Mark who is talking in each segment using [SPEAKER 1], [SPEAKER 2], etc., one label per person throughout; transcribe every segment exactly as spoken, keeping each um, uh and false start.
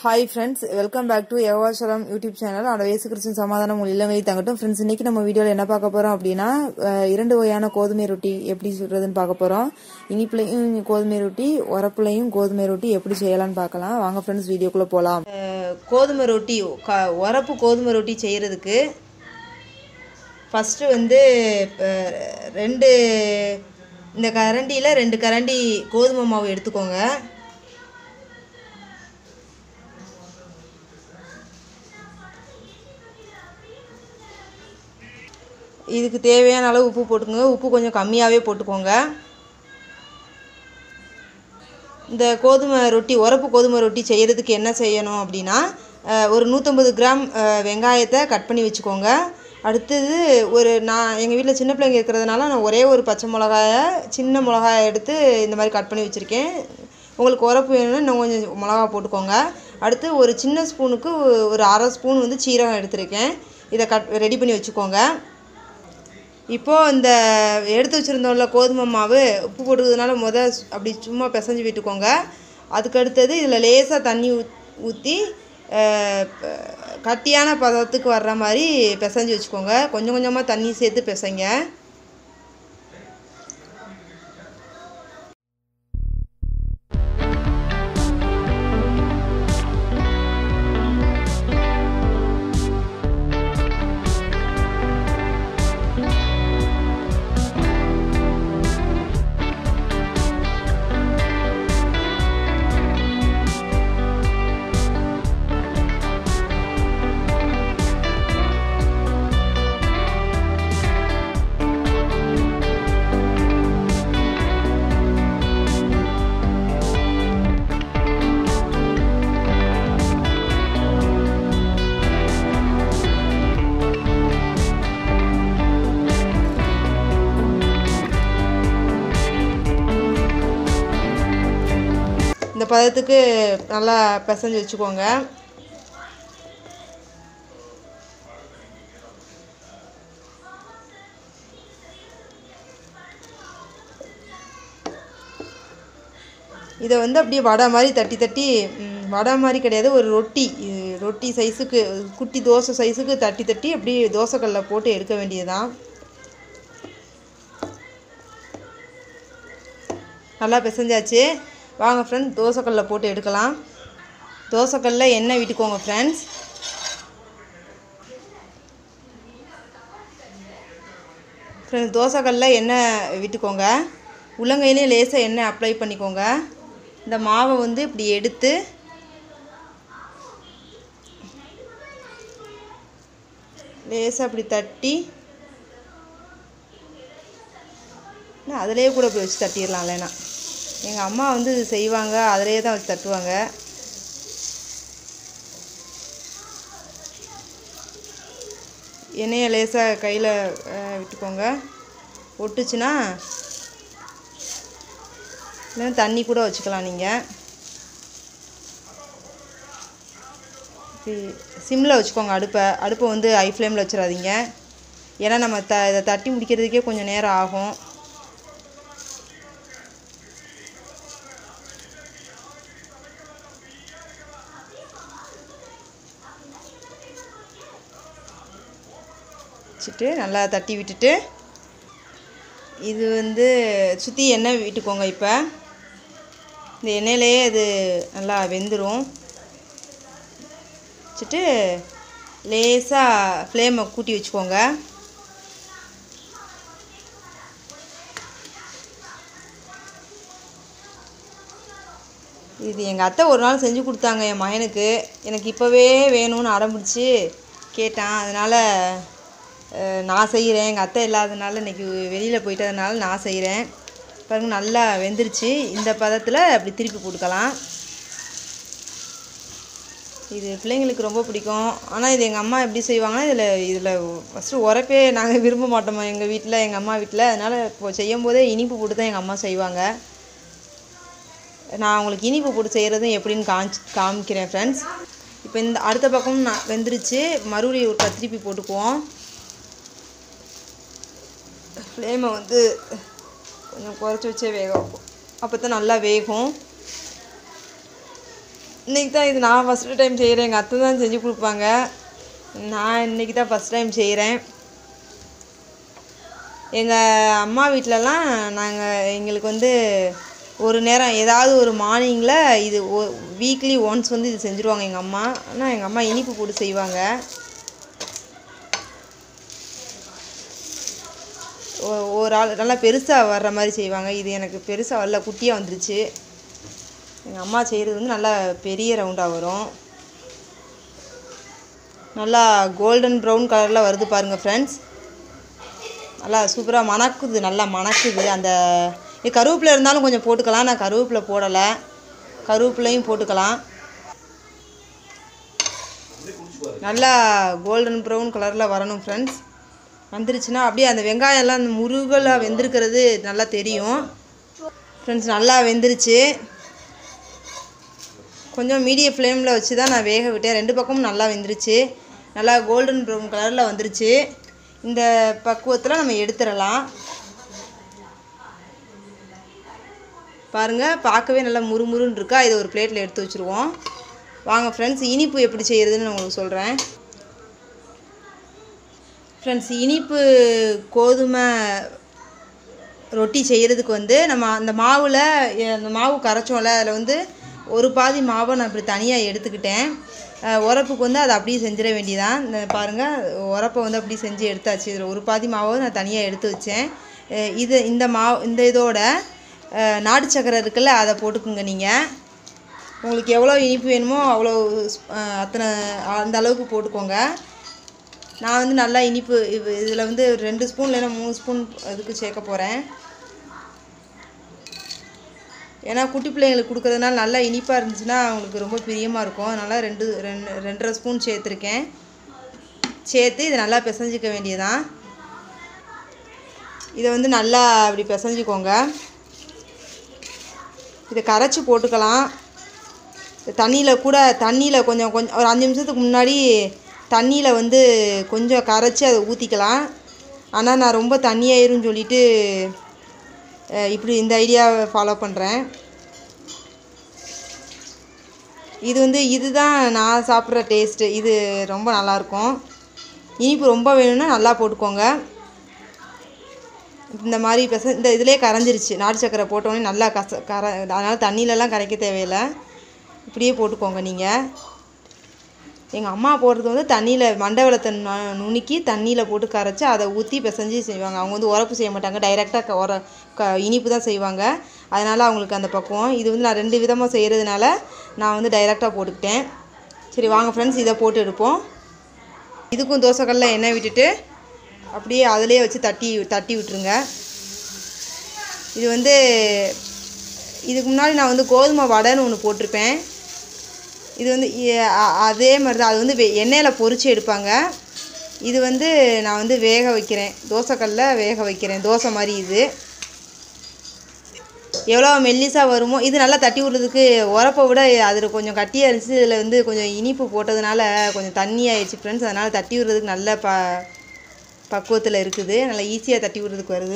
[SPEAKER 1] Hi friends, welcome back to Jehovah Shalom YouTube channel. அட இயேசு கிறிஸ்துவின் சமாதானம் உங்கள் இல்லங்களில் தங்கட்டும். ஃப்ரெண்ட்ஸ், இன்னைக்கு நம்ம வீடியோல என்ன பார்க்க போறோம் அப்படின்னா இரண்டு வகையான கோதுமை ரொட்டி எப்படி சுடுறதுன்னு பார்க்க போறோம். இனிப்புலையும் கோதுமை ரொட்டி, உரப்புலையும் கோதுமை ரொட்டி எப்படி செய்யலாம்னு பார்க்கலாம். வாங்க ஃப்ரெண்ட்ஸ், வீடியோக்குள்ள போலாம்.
[SPEAKER 2] கோதுமை ரொட்டி உரப்பு கோதுமை ரொட்டி செய்யறதுக்கு ஃபர்ஸ்ட் வந்து ரெண்டு இந்த கரண்டியில ரெண்டு கரண்டி கோதுமை மாவு எடுத்துக்கோங்க. இதுக்கு தேவையான அளவு உப்பு போட்டுக்கோங்க. உப்பு கொஞ்சம் கம்மியாகவே போட்டுக்கோங்க. இந்த கோதுமை ரொட்டி உரப்பு கோதுமை ரொட்டி செய்கிறதுக்கு என்ன செய்யணும் அப்படின்னா, ஒரு நூற்றம்பது கிராம் வெங்காயத்தை கட் பண்ணி வச்சுக்கோங்க. அடுத்தது ஒரு நான் எங்கள் வீட்டில் சின்ன பிள்ளைங்க இருக்கிறதுனால நான் ஒரே ஒரு பச்சை மிளகாயை சின்ன மிளகாயை எடுத்து இந்த மாதிரி கட் பண்ணி வச்சுருக்கேன். உங்களுக்கு உரப்பு வேணும்னா இன்னும் கொஞ்சம் மிளகா போட்டுக்கோங்க. அடுத்து ஒரு சின்ன ஸ்பூனுக்கு ஒரு அரை ஸ்பூன் வந்து சீரகம் எடுத்துருக்கேன். இதை கட் ரெடி பண்ணி வச்சுக்கோங்க. இப்போது இந்த எடுத்து வச்சுருந்தோம்ல கோதுமை மாவு, உப்பு போட்டுக்கிறதுனால முத அப்படி சும்மா பிசைஞ்சு விட்டுக்கோங்க. அதுக்கு அடுத்தது இதில் லேசாக தண்ணி ஊற்றி கட்டியான பதத்துக்கு வர்ற மாதிரி பிசைஞ்சு வச்சுக்கோங்க. கொஞ்சம் கொஞ்சமாக தண்ணி சேர்த்து பிசைங்க. இந்த பதத்துக்கு நல்லா பிசைஞ்சு வச்சுக்கோங்க. இதை வந்து அப்படியே வடை மாதிரி தட்டி தட்டி வடை மாதிரி கிடையாது, ஒரு ரொட்டி ரொட்டி சைஸுக்கு குட்டி தோசை சைஸுக்கு தட்டி தட்டி அப்படியே தோசைக்கல்லில் போட்டு எடுக்க வேண்டியதுதான். நல்லா பிசைஞ்சாச்சு. வாங்க ஃப்ரெண்ட்ஸ், தோசைக்கல்லில் போட்டு எடுக்கலாம். தோசைக்கல்லில் எண்ணெய் விட்டுக்கோங்க ஃப்ரெண்ட்ஸ். ஃப்ரெண்ட்ஸ் தோசைக்கல்லில் எண்ணெய் விட்டுக்கோங்க. உள்ளங்கையிலே லேசாக எண்ணெய் அப்ளை பண்ணிக்கோங்க. இந்த மாவை வந்து இப்படி எடுத்து லேசாக இப்படி தட்டி அதிலே கூட இப்படி வச்சு தட்டிடலாம். இல்லைன்னா எங்கள் அம்மா வந்து இது செய்வாங்க, அதிலே தான் வச்சு தட்டுவாங்க. எண்ணெயை லேசாக கையில் விட்டுக்கோங்க. ஒட்டுச்சுன்னா இல்லைன்னா தண்ணி கூட வச்சுக்கலாம். நீங்கள் சிம்மில் வச்சுக்கோங்க. அடுப்பை அடுப்பை வந்து ஹை ஃப்ளேமில் வச்சிடாதீங்க. ஏன்னா நம்ம த இதை தட்டி முடிக்கிறதுக்கே கொஞ்சம் நேரம் ஆகும். வச்சுட்டு நல்லா தட்டி விட்டுட்டு இது வந்து சுற்றி எண்ணெய் விட்டுக்கோங்க. இப்போ இந்த எண்ணெயிலேயே அது நல்லா வெந்துடும். வச்சுட்டு லேசாக ஃப்ளேமை கூட்டி வச்சுக்கோங்க. இது எங்கள் அத்தை ஒரு நாள் செஞ்சு கொடுத்தாங்க என் மகனுக்கு. எனக்கு இப்போவே வேணும்னு அடம்பிடிச்சி கேட்டான். அதனால் நான் செய்கிறேன். எங்கள் அத்தை இல்லாததுனால இன்றைக்கி வெளியில் போயிட்டதுனால நான் செய்கிறேன். பாருங்க நல்லா வெந்துருச்சு. இந்த பதத்தில் அப்படி திருப்பி கொடுக்கலாம். இது பிள்ளைங்களுக்கு ரொம்ப பிடிக்கும். ஆனால் இது எங்கள் அம்மா எப்படி செய்வாங்கன்னா, இதில் இதில் ஃபஸ்ட்டு உரப்பே நாங்கள் விரும்ப மாட்டோமா எங்கள் வீட்டில், எங்கள் அம்மா வீட்டில். அதனால் இப்போ செய்யும் போதே இனிப்பு போட்டு தான் எங்கள் அம்மா செய்வாங்க. நான் உங்களுக்கு இனிப்பு போட்டு செய்கிறதும் எப்படின்னு காமிச்சு காமிக்கிறேன் ஃப்ரெண்ட்ஸ். இப்போ இந்த அடுத்த பக்கம் நான் வெந்துருச்சு. மறுபடியும் ஒரு திருப்பி போட்டுக்குவோம். ஃப்ளேமை வந்து கொஞ்சம் குறைச்சி வச்சே வேக வைப்போம். அப்போ தான் நல்லா வேகும். இன்றைக்கி தான் இது நான் ஃபஸ்ட்டு டைம் செய்கிறேன். எங்கள் அத்தை தான் செஞ்சு கொடுப்பாங்க. நான் இன்றைக்கி தான் ஃபஸ்ட் டைம் செய்கிறேன். எங்கள் அம்மா வீட்டிலலாம் நாங்கள் எங்களுக்கு வந்து ஒரு நேரம் ஏதாவது ஒரு மார்னிங்கில் இது ஓ வீக்லி ஒன்ஸ் வந்து இது செஞ்சுருவாங்க எங்கள் அம்மா. ஆனால் எங்கள் அம்மா இனிப்பு போட்டு செய்வாங்க. ஒரு ஆள் நல்லா பெருசாக வர்ற மாதிரி செய்வாங்க. இது எனக்கு பெருசாக வரல, குட்டியாக வந்துருச்சு. எங்கள் அம்மா செய்கிறது வந்து நல்லா பெரிய ரவுண்டாக வரும். நல்லா கோல்டன் ப்ரௌன் கலரில் வருது பாருங்கள் ஃப்ரெண்ட்ஸ். நல்லா சூப்பராக மணக்குது, நல்லா மணக்குது. அந்த கருவேப்பிலை இருந்தாலும் கொஞ்சம் போட்டுக்கலாம். நான் கருவேப்பிலை போடலை, கருவேப்பிலையும் போட்டுக்கலாம். நல்லா கோல்டன் ப்ரௌன் கலரில் வரணும் ஃப்ரெண்ட்ஸ். வந்துருச்சுன்னா அப்படியே அந்த வெங்காயம்லாம் அந்த முருகலாக வெந்திருக்கிறது நல்லா தெரியும் ஃப்ரெண்ட்ஸ். நல்லா வெந்துருச்சு. கொஞ்சம் மீடியம் ஃப்ளேமில் வச்சு தான் நான் வேக விட்டேன். ரெண்டு பக்கமும் நல்லா வெந்துருச்சு. நல்லா கோல்டன் ப்ரௌன் கலரில் வந்துருச்சு. இந்த பக்குவத்தில் நம்ம எடுத்துடலாம். பாருங்கள், பார்க்கவே நல்லா முறுமுறுன்னு இருக்கா. இதை ஒரு பிளேட்டில் எடுத்து வச்சுருவோம். வாங்க ஃப்ரெண்ட்ஸ், இனிப்பு எப்படி செய்கிறதுன்னு நான் உங்களுக்கு சொல்கிறேன். ஃப்ரெண்ட்ஸ், இனிப்பு கோதுமை ரொட்டி செய்கிறதுக்கு வந்து நம்ம அந்த மாவில் அந்த மாவு கரைச்சோம்ல, அதில் வந்து ஒரு பாதி மாவை நான் இப்படி தனியாக எடுத்துக்கிட்டேன். உரப்புக்கு வந்து அதை அப்படியே செஞ்சிட வேண்டியதான். இந்த பாருங்கள், உரப்பை வந்து அப்படி செஞ்சு எடுத்தாச்சு. இதில் ஒரு பாதி மாவை நான் தனியாக எடுத்து வச்சேன். இது இந்த மாவு இந்த இதோட நாட்டு சக்கரை இருக்குல்ல, அதை போட்டுக்குங்க. நீங்கள் உங்களுக்கு எவ்வளோ இனிப்பு வேணுமோ அவ்வளோ அத்தனை அந்த அளவுக்கு போட்டுக்கோங்க. நான் வந்து நல்லா இனிப்பு இதில் வந்து ரெண்டு ஸ்பூன் இல்லைன்னா மூணு ஸ்பூன் இதுக்கு சேர்க்க போகிறேன். ஏன்னா குட்டி பிள்ளைங்களுக்கு கொடுக்குறதுனால நல்லா இனிப்பாக இருந்துச்சுன்னா அவங்களுக்கு ரொம்ப பிரியமாக இருக்கும். அதனால் ரெண்டு ரெண்டு ரெண்டரை ஸ்பூன் சேர்த்துருக்கேன். சேர்த்து இதை நல்லா பிசைஞ்சிக்க வேண்டியதான். இதை வந்து நல்லா அப்படி பிசைஞ்சிக்கோங்க. இதை கரைச்சி போட்டுக்கலாம். தண்ணியில் கூட தண்ணியில் கொஞ்சம் கொஞ்சம் ஒரு அஞ்சு நிமிஷத்துக்கு முன்னாடி தண்ணியில் வந்து கொஞ்சம் கரைச்சி அதை ஊற்றிக்கலாம். ஆனால் நான் ரொம்ப தண்ணியாயிருன்னு சொல்லிவிட்டு இப்படி இந்த ஐடியாவை ஃபாலோ பண்ணுறேன். இது வந்து இதுதான் நான் சாப்பிட்ற டேஸ்ட்டு. இது ரொம்ப நல்லாயிருக்கும். இனிப்பு ரொம்ப வேணும்னா நல்லா போட்டுக்கோங்க. இந்த மாதிரி பெச இந்த இதிலே கரைஞ்சிருச்சு. நாட்டு சக்கரை போட்டோன்னே நல்லா கச கரை அதனால் தண்ணியிலலாம் கரைக்க தேவையில்லை. இப்படியே போட்டுக்கோங்க. நீங்கள் எங்கள் அம்மா போடுறது வந்து தண்ணியில் மண்டை வெள்ளத்தை நுணுக்கி தண்ணியில் போட்டு கரைச்சி அதை ஊற்றி பிசைஞ்சு செய்வாங்க. அவங்க வந்து உரப்பு செய்ய மாட்டாங்க, டைரெக்டாக உர க இனிப்பு தான் செய்வாங்க. அதனால் அவங்களுக்கு அந்த பக்குவம். இது வந்து நான் ரெண்டு விதமாக செய்கிறதுனால நான் வந்து டைரெக்டாக போட்டுக்கிட்டேன். சரி வாங்க ஃப்ரெண்ட்ஸ், இதை போட்டு எடுப்போம். இதுக்கும் தோசைக்கல்லில் எண்ணெய் விட்டுட்டு அப்படியே அதிலே வச்சு தட்டி தட்டி விட்டுருங்க. இது வந்து இதுக்கு முன்னாடி நான் வந்து கோதுமை வடைன்னு ஒன்று போட்டிருப்பேன். இது வந்து அதே மாதிரி தான். அது வந்து எண்ணெயில் பொரித்து எடுப்பாங்க. இது வந்து நான் வந்து வேக வைக்கிறேன், தோசைக்கல்லில் வேக வைக்கிறேன். தோசை மாதிரி இது எவ்வளோ மெல்லிசாக வருமோ. இது நல்லா தட்டி விடுறதுக்கு உரப்பை விட அதில் கொஞ்சம் கட்டியாக இருந்துச்சு. இதில் வந்து கொஞ்சம் இனிப்பு போட்டதுனால கொஞ்சம் தண்ணி ஆயிடுச்சு ஃப்ரெண்ட்ஸ். அதனால் தட்டி விடுறதுக்கு நல்ல ப பக்குவத்தில் இருக்குது. நல்லா ஈஸியாக தட்டி விடுறதுக்கு வருது.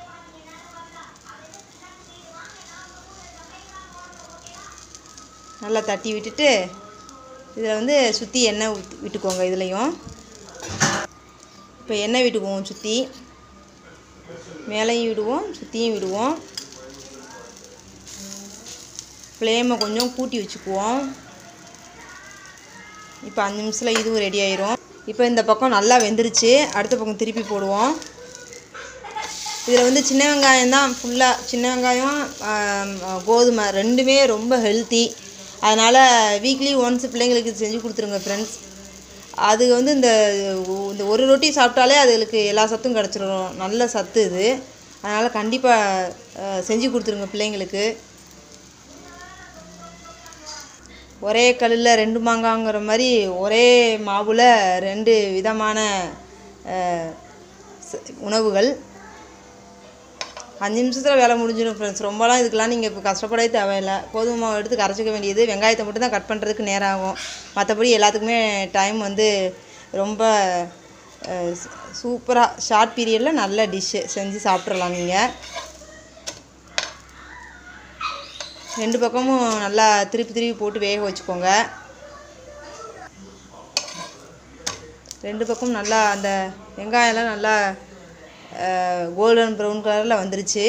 [SPEAKER 2] நல்லா தட்டி விட்டுட்டு இதில் வந்து சுற்றி எண்ணெய் விட்டுக்கோங்க. இதுலேயும் இப்போ எண்ணெய் விட்டுக்குவோம். சுற்றி மேலேயும் விடுவோம், சுற்றியும் விடுவோம். ஃப்ளேமை கொஞ்சம் கூட்டி வச்சுக்குவோம். இப்போ அஞ்சு நிமிஷத்தில் இதுவும் ரெடி ஆயிரும். இப்போ இந்த பக்கம் நல்லா வெந்துருச்சு. அடுத்த பக்கம் திருப்பி போடுவோம். இதில் வந்து சின்ன வெங்காயம் தான் ஃபுல்லாக. சின்ன வெங்காயம் கோதுமை ரெண்டுமே ரொம்ப ஹெல்த்தி. அதனால் வீக்லி ஒன்ஸ் பிள்ளைங்களுக்கு செஞ்சு கொடுத்துருங்க ஃப்ரெண்ட்ஸ். அது வந்து இந்த இந்த ஒரு ரொட்டி சாப்பிட்டாலே அதுகளுக்கு எல்லா சத்தும் கிடச்சிரும். நல்ல சத்து இது. அதனால் கண்டிப்பாக செஞ்சு கொடுத்துருங்க பிள்ளைங்களுக்கு. ஒரே கல்லில் ரெண்டு மாங்காங்கிற மாதிரி ஒரே மாவில் ரெண்டு விதமான உணவுகள். அஞ்சு நிமிஷத்தில் வேலை முடிஞ்சிடும் ஃப்ரெண்ட்ஸ். ரொம்பலாம் இதுக்கெலாம் நீங்கள் இப்போ கஷ்டப்படவே தேவையில்லை. கோதுமை மாவு எடுத்து கரைச்சிக்க வேண்டியது. வெங்காயத்தை மட்டும் தான் கட் பண்ணுறதுக்கு நேரம் ஆகும். மற்றபடி எல்லாத்துக்குமே டைம் வந்து ரொம்ப சூப்பராக ஷார்ட் பீரியடில் நல்ல டிஷ்ஷு செஞ்சு சாப்பிட்றலாம் நீங்கள். ரெண்டு பக்கமும் நல்லா திருப்பி திருப்பி போட்டு வேக வச்சுக்கோங்க. ரெண்டு பக்கமும் நல்லா அந்த வெங்காயம்லாம் நல்லா கோல்டன் ப்ரௌன் கலரில் வந்துருச்சு.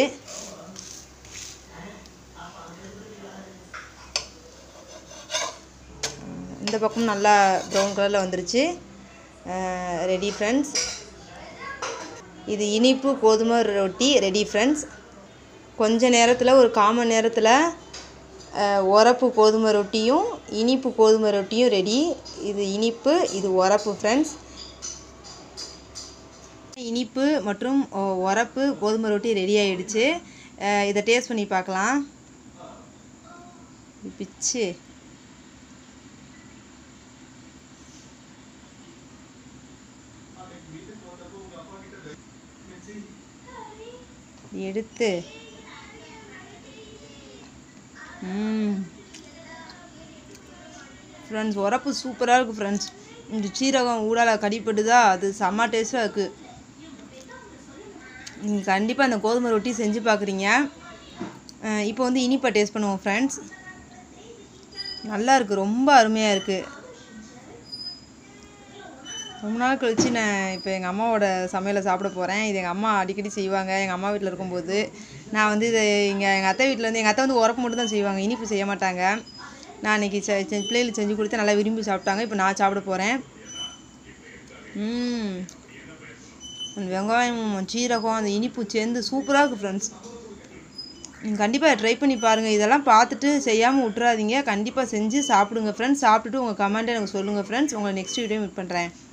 [SPEAKER 2] இந்த பக்கம் நல்லா ப்ரௌன் கலரில் வந்துருச்சு. Ready friends. இது இனிப்பு கோதுமை ரொட்டி ரெடி ஃப்ரெண்ட்ஸ். கொஞ்ச நேரத்தில் ஒரு கால் மணி நேரத்தில் உரப்பு கோதுமை ரொட்டியும் இனிப்பு கோதுமை ரொட்டியும் ரெடி. இது இனிப்பு, இது உரப்பு ஃப்ரெண்ட்ஸ். இனிப்பு மற்றும் உரப்பு கோதுமை ரொட்டி ரெடி ஆகிடுச்சு. இதை டேஸ்ட் பண்ணி பார்க்கலாம். பிச்சு எடுத்து ம் ஃப்ரெண்ட்ஸ், உரப்பு சூப்பராக இருக்குது ஃப்ரெண்ட்ஸ். இந்த சீரகம் ஊடால கடிப்படுதா, அது செம்ம டேஸ்ட்டாக இருக்குது. நீங்கள் கண்டிப்பாக அந்த கோதுமை ரொட்டி செஞ்சு பார்க்குறீங்க. இப்போ வந்து இனிப்பை டேஸ்ட் பண்ணுவோம் ஃப்ரெண்ட்ஸ். நல்லா இருக்குது, ரொம்ப அருமையாக இருக்குது. ரொம்ப நாள் கழிச்சு நான் இப்போ எங்கள் அம்மாவோட சமையலை சாப்பிட போகிறேன். இது எங்கள் அம்மா அடிக்கடி செய்வாங்க. எங்கள் அம்மா வீட்டில் இருக்கும்போது நான் வந்து இது இங்கே எங்கள் அத்தை வீட்டில் வந்து எங்கள் அத்தை வந்து உரப்பு மட்டும் தான் செய்வாங்க, இனிப்பு செய்ய மாட்டாங்க. நான் இன்றைக்கி செ பிள்ளைகளுக்கு செஞ்சு கொடுத்து நல்லா விரும்பி சாப்பிட்டாங்க. இப்போ நான் சாப்பிட போகிறேன். ம் அந்த வெங்காயம் சீரகம் அந்த இனிப்பு சேர்ந்து சூப்பராக இருக்குது ஃப்ரெண்ட்ஸ். நீங்கள் கண்டிப்பாக ட்ரை பண்ணி பாருங்கள். இதெல்லாம் பார்த்துட்டு செய்யாமல் விட்டுறாதீங்க. கண்டிப்பாக செஞ்சு சாப்பிடுங்க ஃப்ரெண்ட்ஸ். சாப்பிட்டுட்டு உங்கள் கமெண்ட்டை எனக்கு சொல்லுங்கள் ஃப்ரெண்ட்ஸ். உங்களை நெக்ஸ்ட் வீடியோ மீட் பண்ணுறேன்.